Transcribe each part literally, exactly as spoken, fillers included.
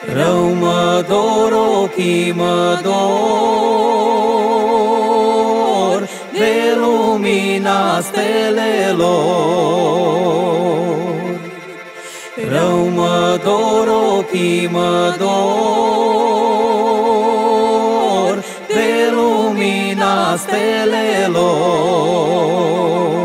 Rău mă dor, ochii mă dor de lumina stelelor. Rău mă dor, ochii mă dor de lumina stelelor.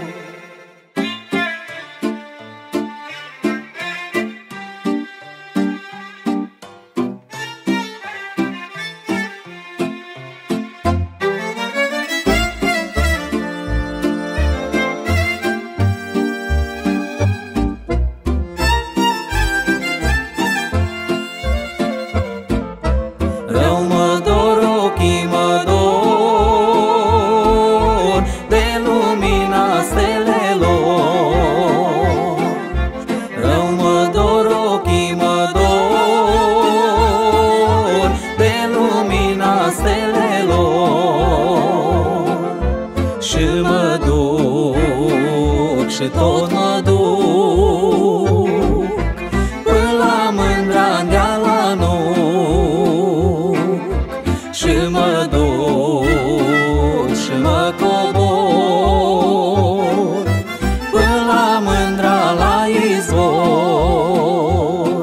Rău mă dor, ochii mă dor de lumina stelelor. Rău mă dor, ochii mă dor de lumina stelelor. Și mă duc și tot mă duc până la mândra-ndeala și mă duc și mă cobor până la mândra la izvor.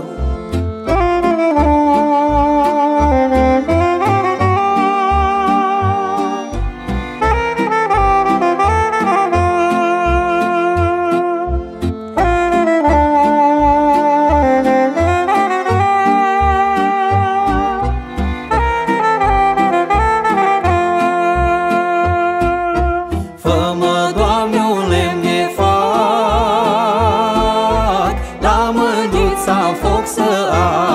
Fă-mă, Doamne, un lemn de fac, la mândruța foc să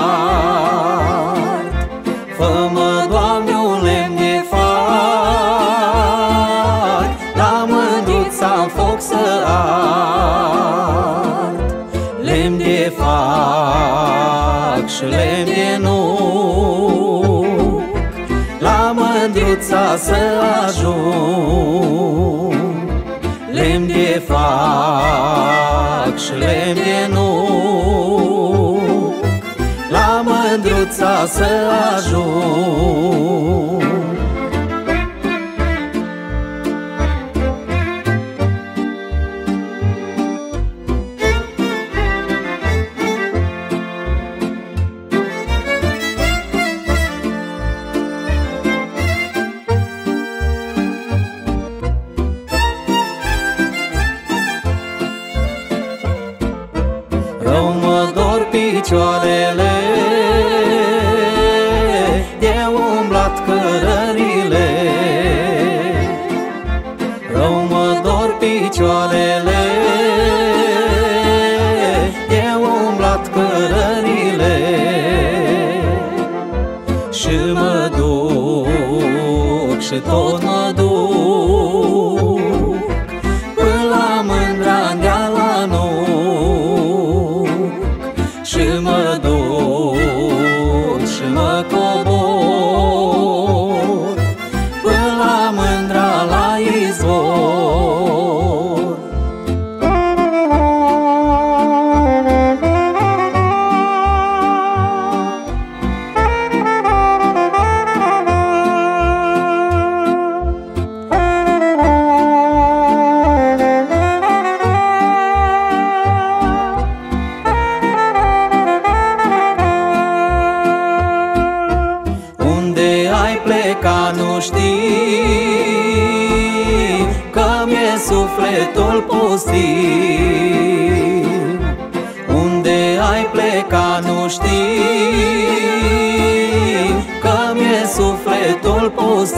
ard. Fă-mă, Doamne, un lemn de fac, la mândruța foc să ard. Lemn de fac și lemn de nuc, la mândruța să ajung. Lemn de fac și lemn de nuc, la mândruța să ajung. Rău mă dor picioarele de umblat cărările. Rău mă dor picioarele de umblat cărările. Și mă duc și tot mă duc până la mândra-ndeala și mă duc și mă cobor până la mândra la izvor. Pleca nu știi că mi-e sufletul pustiu. Unde ai pleca nu știi că mi-e sufletul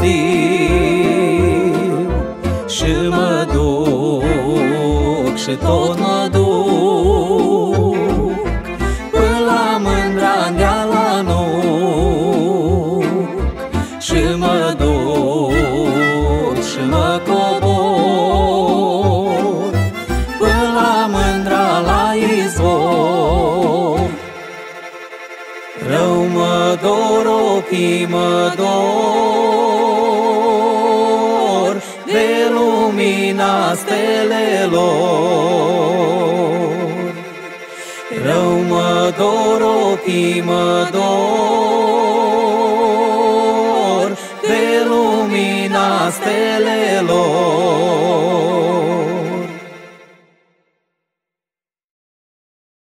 pustiu. Și mă duc și tot mă duc până la mândra-ndeala nuc. Și mă duc și mă cobor până la mândra la izvor. Rău mă dor, ochii mă dor de lumina stelelor. Rău mă dor, ochii mă dor de lumina stelelor.